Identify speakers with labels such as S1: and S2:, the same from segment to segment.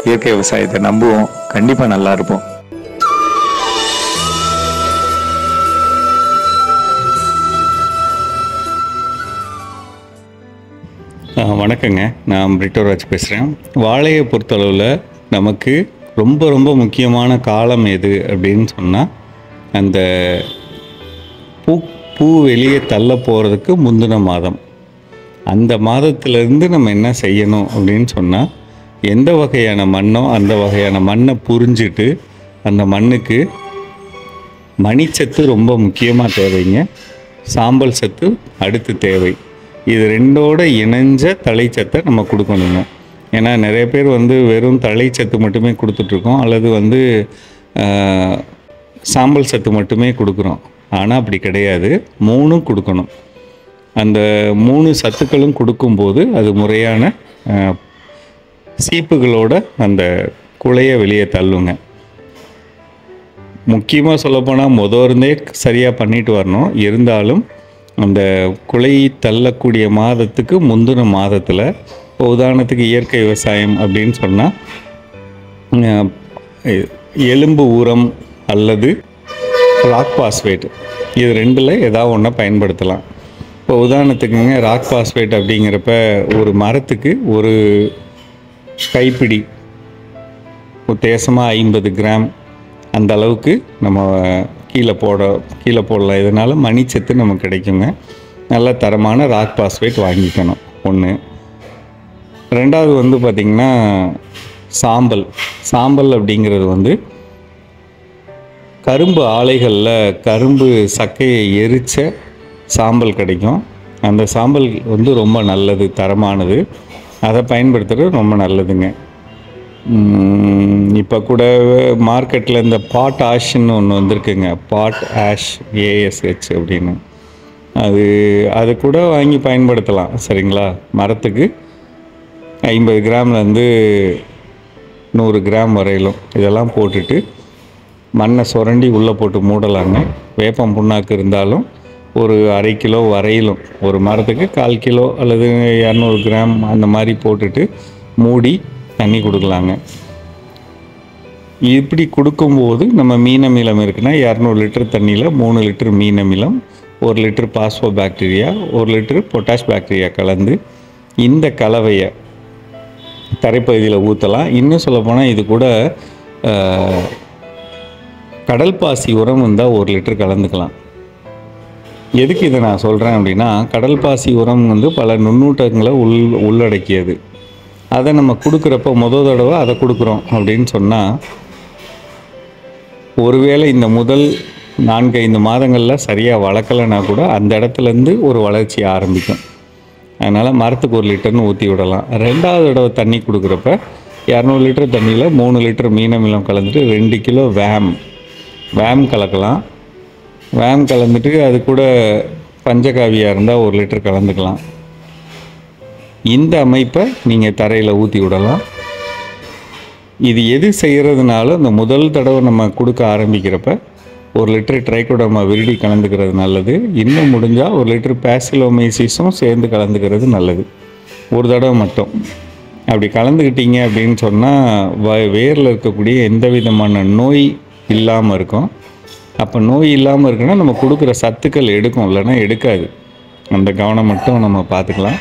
S1: இயற்கை விவசாயத்தை நம்புவோம். கண்டிப்பா நல்லா இருப்போம்.
S2: வணக்கங்க, நான் பிரிட்டோராஜ் பேசுகிறேன். வாழையை பொறுத்தளவில் நமக்கு ரொம்ப ரொம்ப முக்கியமான காலம் எது அப்படின்னு சொன்னால், அந்த பூ வெளியே தள்ள போகிறதுக்கு முந்தின மாதம். அந்த மாதத்திலேருந்து நம்ம என்ன செய்யணும் அப்படின்னு சொன்னால், எந்த வகையான மண்ணோ அந்த வகையான மண்ணை புரிஞ்சிட்டு அந்த மண்ணுக்கு மணிச்சத்து ரொம்ப முக்கியமாக தேவைங்க. சாம்பல் சத்து அடுத்து தேவை. இது ரெண்டோட இணைஞ்ச தழைச்சத்தை நம்ம கொடுக்கணுங்க. ஏன்னா நிறைய பேர் வெறும் தழைச்சத்து மட்டுமே கொடுத்துட்ருக்கோம், அல்லது சாம்பல் சத்து மட்டுமே கொடுக்குறோம். ஆனால் அப்படி கிடையாது, மூணும் கொடுக்கணும். அந்த 3 சத்துக்களும் கொடுக்கும்போது அது முறையான சீப்புகளோட அந்த குலையை வெளியே தள்ளுங்க. முக்கியமாக சொல்லப்போனால் இருந்தே சரியாக பண்ணிட்டு வரணும். இருந்தாலும் அந்த குலை தள்ளக்கூடிய மாதத்துக்கு முந்தின மாதத்தில், இப்போ உதாரணத்துக்கு இயற்கை விவசாயம் அப்படின்னு சொன்னால் எலும்பு உரம் அல்லது ராக் பாஸ்பேட், இது ரெண்டில் ஏதாவது ஒன்றை பயன்படுத்தலாம். இப்போ உதாரணத்துக்குங்க, ராக் பாஸ்பேட் அப்படிங்கிறப்ப ஒரு மரத்துக்கு ஒரு கைப்பிடி உத்தேசமாக 50 கிராம் அந்த அளவுக்கு நம்ம கீழே போடலாம். இதனால் மணிச்சத்து நமக்கு கிடைக்குங்க. நல்ல தரமான ராக் பாஸ்பேட் வாங்கிக்கணும் ஒன்று. ரெண்டாவது பார்த்திங்கன்னா சாம்பல் அப்படிங்கிறது கரும்பு ஆலைகளில் கரும்பு சக்கையை எரித்த சாம்பல் கிடைக்கும். அந்த சாம்பல் ரொம்ப நல்லது, தரமானது. அதை பயன்படுத்துகிறது ரொம்ப நல்லதுங்க. இப்போ கூட மார்க்கெட்டில் இந்த பாட் ஆஷ்ன்னு ஒன்று வந்திருக்குங்க, பாட் ஆஷ் ASH அப்படின்னு. அது கூட வாங்கி பயன்படுத்தலாம். சரிங்களா? மரத்துக்கு 50 கிராம்லேருந்து 100 கிராம் வரையிலும் இதெல்லாம் போட்டுட்டு மண்ணை சுரண்டி உள்ளே போட்டு மூடலாங்க. வேப்பம் புண்ணாக்கு இருந்தாலும் ஒரு 1/2 கிலோ வரையிலும், ஒரு மரத்துக்கு 1/4 கிலோ அல்லது 200 கிராம் அந்த மாதிரி போட்டுட்டு மூடி தண்ணி கொடுக்கலாங்க. இப்படி கொடுக்கும்போது நம்ம மீன் அமிலம் இருக்குன்னா 200 லிட்டர் தண்ணியில் 3 லிட்டர் மீன் அமிலம், 1 litre phospho bacteria, 1 litre potash bacteria கலந்து இந்த கலவையை தரைப்பகுதியில் ஊற்றலாம். இன்னும் சொல்லப்போனால் இது கூட கடல் பாசி உரம் இருந்தால் 1 லிட்டர் கலந்துக்கலாம். எதுக்கு இதை நான் சொல்கிறேன் அப்படின்னா, கடல் பாசி உரம் பல நுண்ணூட்டங்களை உள்ளடக்கியது. அதை நம்ம கொடுக்குறப்ப தடவை அதை கொடுக்குறோம் அப்படின்னு சொன்னால், ஒருவேளை இந்த முதல் 4-5 மாதங்களில் சரியாக வளர்க்கலைன்னா கூட அந்த இடத்துலேருந்து ஒரு வளர்ச்சி ஆரம்பிக்கும். அதனால் மரத்துக்கு 1 லிட்டர்னு ஊற்றி விடலாம். 2வது தடவை தண்ணி கொடுக்குறப்ப 200 லிட்டர் தண்ணியில் 3 லிட்டர் மீன் அமிலம் கலந்துட்டு 2 கிலோ வேம் கலக்கலாம். வேம் கலந்துட்டு அது கூட பஞ்சகாவியாக இருந்தால் 1 லிட்டர் கலந்துக்கலாம். இந்த அமைப்பை நீங்கள் தரையில் ஊற்றி விடலாம். இது எது செய்கிறதுனால இந்த முதல் தடவை நம்ம கொடுக்க ஆரம்பிக்கிறப்ப 1 லிட்டர் ட்ரைகோடர்மா விரிடி கலந்துக்கிறது நல்லது. இன்னும் முடிஞ்சால் 1 லிட்டர் பேசிலோமைசிஸும் சேர்ந்து கலந்துக்கிறது நல்லது. ஒரு தடவை மட்டும் அப்படி கலந்துக்கிட்டீங்க அப்படின்னு சொன்னால் வேரில் இருக்கக்கூடிய எந்த விதமான நோய் இல்லாமல் இருக்கும். அப்போ நோய் இல்லாமல் இருக்குன்னா நம்ம கொடுக்குற சத்துக்கள் எடுக்கும், இல்லைன்னா எடுக்காது. அந்த கவனம் மட்டும் நம்ம பார்த்துக்கலாம்.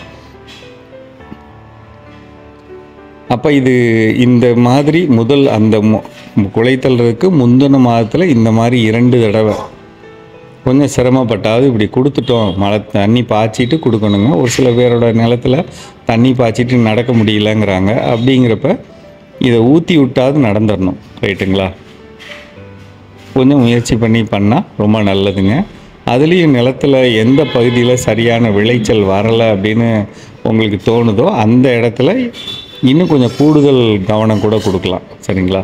S2: அப்போ இந்த மாதிரி அந்த குலைத்தல்றதுக்கு முந்தின மாதத்தில் இந்த மாதிரி 2 தடவை கொஞ்சம் சிரமப்பட்டாவது இப்படி கொடுத்துட்டோம். மழை தண்ணி பாய்ச்சிட்டு கொடுக்கணுங்க. ஒரு சில பேரோட நிலத்தில் தண்ணி பாய்ச்சிட்டு நடக்க முடியலங்கிறாங்க. அப்படிங்கிறப்ப இதை ஊற்றி விட்டாவது நடந்துடணும். ரைட்டுங்களா? கொஞ்சம் முயற்சி பண்ணால் ரொம்ப நல்லதுங்க. அதுலேயும் நிலத்தில் எந்த பகுதியில் சரியான விளைச்சல் வரலை அப்படின்னு உங்களுக்கு தோணுதோ அந்த இடத்துல இன்னும் கொஞ்சம் கூடுதல் கவனம் கூட கொடுக்கலாம். சரிங்களா?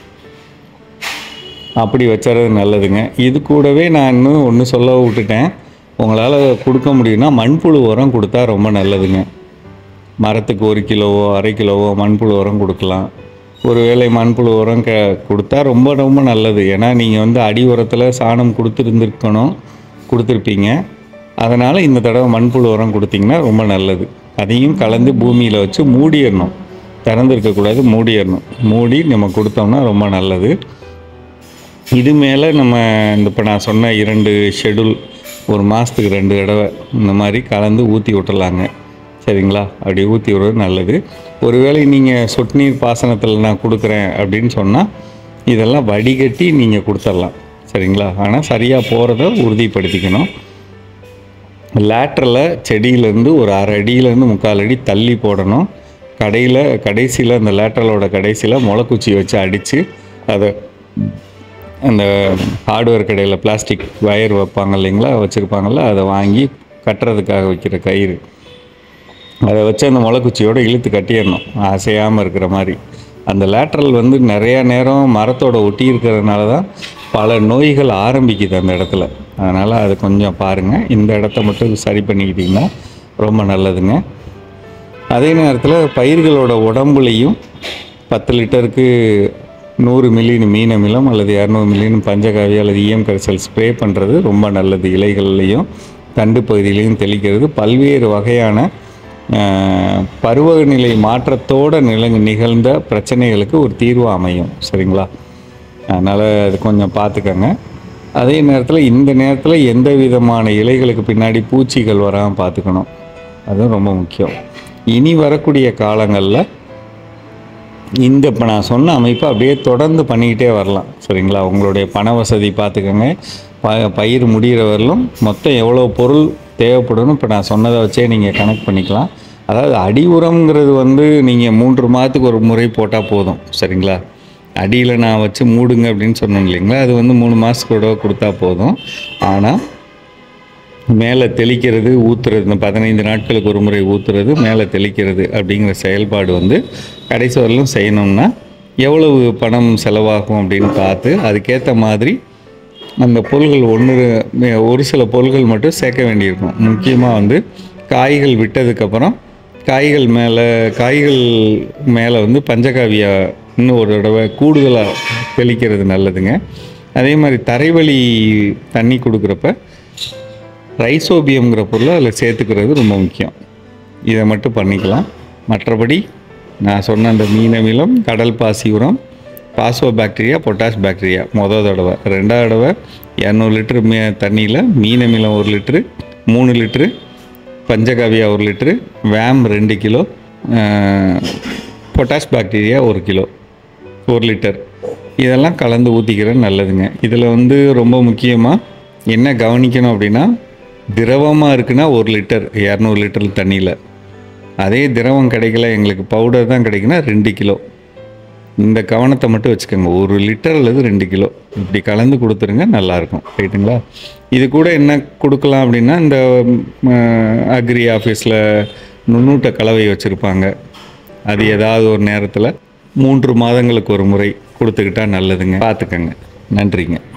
S2: அப்படி வச்சுறது நல்லதுங்க. இது கூடவே நான் இன்னும் ஒன்று சொல்ல விட்டுட்டேன். உங்களால் கொடுக்க முடியும்னா மண்புழு உரம் கொடுத்தா ரொம்ப நல்லதுங்க. மரத்துக்கு 1 கிலோவோ 1/2 கிலோவோ மண்புழு உரம் கொடுக்கலாம். ஒருவேளை மண்புழு உரம் கொடுத்தா ரொம்ப ரொம்ப நல்லது. ஏன்னா நீங்கள் அடி உரத்தில் சாணம் கொடுத்துருப்பீங்க. அதனால் இந்த தடவை மண்புழு உரம் கொடுத்தீங்கன்னா ரொம்ப நல்லது. அதையும் கலந்து பூமியில் வச்சு மூடிடணும். திறந்துருக்கக்கூடாது, மூடிடணும். மூடி நம்ம கொடுத்தோம்னா ரொம்ப நல்லது. இது மேலே நம்ம இப்போ நான் சொன்ன 2 ஷெடியூல் 1 மாதத்துக்கு 2 தடவை இந்த மாதிரி கலந்து ஊற்றி விட்டுறலாங்க. சரிங்களா? அப்படி ஊற்றி விடுறது நல்லது. ஒருவேளை நீங்கள் சொட்டு நீர் பாசனத்தில் நான் கொடுக்குறேன் அப்படின்னு சொன்னால் இதெல்லாம் வடிகட்டி நீங்கள் கொடுத்துடலாம். சரிங்களா? ஆனால் சரியாக போகிறத உறுதிப்படுத்திக்கணும். லேட்ரலில் செடியிலேருந்து ஒரு 1/2 அடியிலேருந்து 3/4 அடி தள்ளி போடணும். கடைசியில் அந்த லேட்ரலோட கடைசியில் முளைக்குச்சி வச்சு அடித்து அதை அந்த ஹார்ட்வேர் கடையில் பிளாஸ்டிக் வயர் வைப்பாங்க இல்லைங்களா, வச்சுருப்பாங்கள்ல, அதை வாங்கி கட்டுறதுக்காக வைக்கிற கயிறு, அதை வச்சு அந்த முளைக்குச்சியோடு இழுத்து கட்டிடணும் அசையாமல் இருக்கிற மாதிரி. அந்த லேட்ரல் வந்து நிறையா நேரம் மரத்தோட ஒட்டி இருக்கிறதுனால தான் பல நோய்கள் ஆரம்பிக்குது அந்த இடத்துல. அதனால் அது கொஞ்சம் பாருங்கள். இந்த இடத்த மட்டும் சரி பண்ணிக்கிட்டிங்கன்னா ரொம்ப நல்லதுங்க. அதே நேரத்தில் பயிர்களோட உடம்புலையும் 10 லிட்டருக்கு 100 மில்லின்னு மீன் அமிலம் அல்லது 200 மில்லின்னு பஞ்சகாவியம் அல்லது ஈயம் கரைசல் ஸ்ப்ரே பண்ணுறது ரொம்ப நல்லது. இலைகள்லையும் தண்டு பகுதியிலையும் தெளிக்கிறது பல்வேறு வகையான பருவநிலை மாற்றத்தோடு நிகழ்ந்த பிரச்சனைகளுக்கு ஒரு தீர்வு அமையும். சரிங்களா? அதனால் அது கொஞ்சம் பார்த்துக்கங்க. அதே நேரத்தில் இந்த நேரத்தில் எந்த விதமான இலைகளுக்கு பின்னாடி பூச்சிகள் வராமல் பார்த்துக்கணும். அதுவும் ரொம்ப முக்கியம். இனி வரக்கூடிய காலங்களில் இப்போ நான் சொன்ன அமைப்பை அப்படியே தொடர்ந்து பண்ணிக்கிட்டே வரலாம். சரிங்களா? உங்களுடைய பண வசதி பார்த்துக்கோங்க. பயிர் முடிகிற வரலும் மொத்தம் எவ்வளோ பொருள் தேவைப்படணும் இப்போ நான் சொன்னதை வச்சே நீங்கள் கனெக்ட் பண்ணிக்கலாம். அதாவது அடி உரம்ங்கிறது வந்து நீங்கள் 3 மாதத்துக்கு ஒரு முறை போட்டால் போதும். சரிங்களா? அடியில் நான் வச்சு மூடுங்க அப்படின்னு சொன்னேன் இல்லைங்களா, அது வந்து 3 மாதத்துக்கூட கொடுத்தா போதும். ஆனால் மேலே தெளிக்கிறது, ஊற்றுறது, இந்த 15 நாட்களுக்கு ஒரு முறை ஊற்றுறது, மேலே தெளிக்கிறது அப்படிங்கிற செயல்பாடு வந்து கடைசி வரலும் செய்யணும்னா எவ்வளவு பணம் செலவாகும் அப்படின்னு பார்த்து அதுக்கேற்ற மாதிரி அந்த பொருள்கள் ஒரு சில பொருள்கள் மட்டும் சேர்க்க வேண்டியிருக்கும். முக்கியமாக வந்து காய்கள் விட்டதுக்கப்புறம் காய்கள் மேலே வந்து பஞ்சகாவியா இன்னும் ஒரு தடவை கூடுதலாக தெளிக்கிறது நல்லதுங்க. அதே மாதிரி தரைவழி தண்ணி கொடுக்குறப்ப ரைசோபியம்ங்கிற பொருளை அதில் சேர்த்துக்கிறது ரொம்ப முக்கியம். இதை மட்டும் பண்ணிக்கலாம். மற்றபடி நான் சொன்ன அந்த மீன் அமிலம், கடல் பாசி உரம், பாஸ்போ பாக்டீரியா, பொட்டாஷ் பாக்டீரியா மொதல் தடவை, 2வது தடவை 200 லிட்டரு தண்ணியில் மீன் அமிலம் 1 லிட்டரு, 3 லிட்டரு பஞ்சகாவியா 1 லிட்டரு, வேம் 2 kilo, potash bacteria 1 kilo, 1 litre இதெல்லாம் கலந்து ஊற்றிக்கிறது நல்லதுங்க. இதில் வந்து ரொம்ப முக்கியமாக என்ன கவனிக்கணும் அப்படின்னா, திரவமாக இருக்குன்னா 1 லிட்டர் 200 லிட்டர் தண்ணியில், அதே திரவம் கிடைக்கல எங்களுக்கு பவுடர் தான் கிடைக்குன்னா 2 கிலோ. இந்த கவனத்தை மட்டும் வச்சுக்கோங்க. 1 லிட்டர் அல்லது 2 கிலோ இப்படி கலந்து கொடுத்துருங்க, நல்லாயிருக்கும். ரைட்டுங்களா? இது கூட என்ன கொடுக்கலாம் அப்படின்னா, இந்த அக்ரி ஆஃபீஸில் நுண்ணூட்ட கலவை வச்சுருப்பாங்க. அது ஏதாவது ஒரு நேரத்தில் 3 மாதங்களுக்கு ஒரு முறை கொடுத்துக்கிட்டா நல்லதுங்க. பார்த்துக்கங்க. நன்றிங்க.